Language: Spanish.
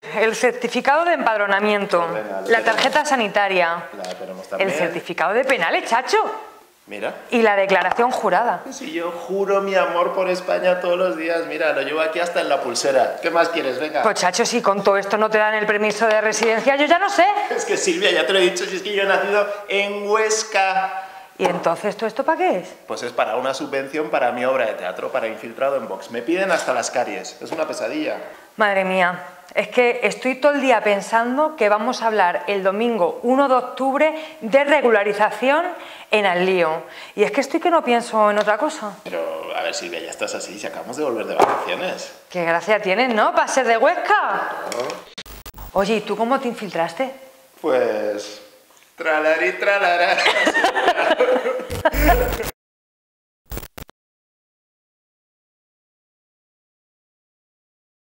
El certificado de empadronamiento, Venga, la tarjeta sanitaria, La tenemos también. el certificado de penales, chacho, Mira. y la declaración jurada. Si yo juro mi amor por España todos los días, mira, lo llevo aquí hasta en la pulsera. ¿Qué más quieres? Venga. Pues chacho, si con todo esto no te dan el permiso de residencia, yo ya no sé. Es que Silvia, ya te lo he dicho, si es que yo he nacido en Huesca. ¿Y entonces todo esto para qué es? Pues es para una subvención para mi obra de teatro, para Infiltrado en Vox. Me piden hasta las caries. Es una pesadilla. Madre mía, es que estoy todo el día pensando que vamos a hablar el domingo 1 de octubre de regularización en Al Lío. Y es que estoy que no pienso en otra cosa. Pero, a ver, Silvia, ya estás así, si acabamos de volver de vacaciones. Qué gracia tienes, ¿no? Para ser de Huesca. Oye, ¿y tú cómo te infiltraste? Pues... Tralari, tralara.